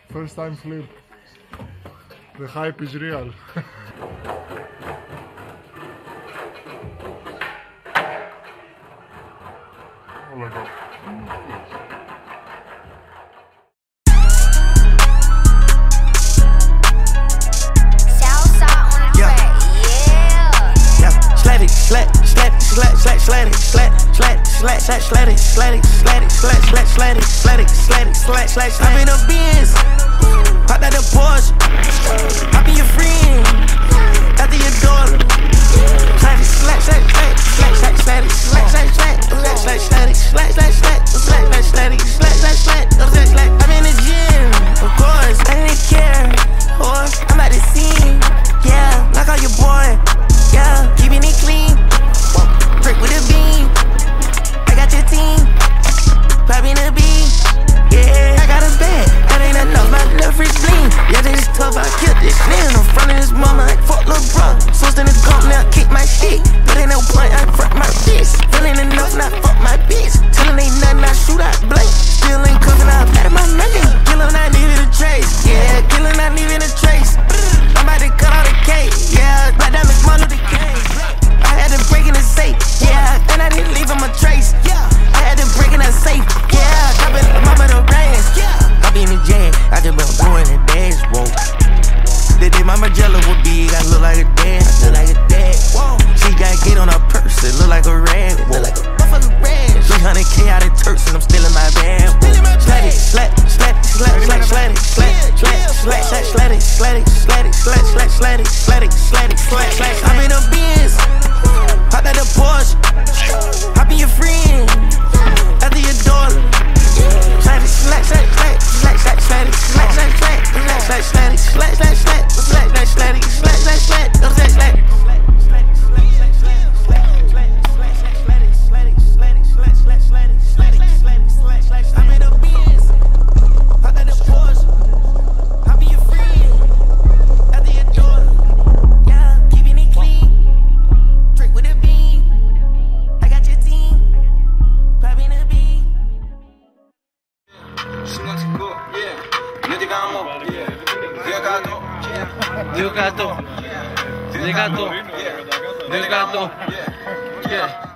First time flip. The hype is real. Oh my god. I'm in a Benz, pop out the Porsche, I be your friend, after your daughter. I'm in the gym, of course, I didn't care, or I'm at the scene, yeah, knock out your boy, yeah, keeping it clean, break with a beam, I got your team, popping a beam, yeah, I got a bag, that ain't enough, my little free bling, yeah, this is tough, I killed this man, I'm front of his mama, like fuck lil' bro, sourced in the gump, now kick my shit, but ain't no point, I front my fist, feeling enough, now fuck my bitch, tellin' ain't nothing, I shoot out blank, still ain't coming out, out of my nothing, killin' not leaving a trace, yeah, killin' not leaving a trace, I'm about to cut all the cake, yeah, black diamond, small of the cake, I had to break in the safe, yeah, and I didn't leave him a trace, yeah, I had to break in the safe, yeah, dropping the mama the rain, yeah, I be in the jam, I just been doing the dance, whoa. The day my Magella would be, I look like a dad, look like a dad, whoa. She got get on her purse, it look like a rag, whoa. Look like a motherfucking rag. 300K out of Turks and I'm still in my band, whoa. Slat it, slat, slat, slat, slat, slat it, slat, slat, slat, slat, slat it, slat it, slat it, slat, slat, slat it, slat it, slat it, slat, slat. I'm in a Benz, pop out the Porsche, I be your friend, after your daughter. Slat it, slat, slat, slat, slat, slat, slat it, slat, slat, slat, slat, slat it, slat, slat, slat. Del gato. Yeah.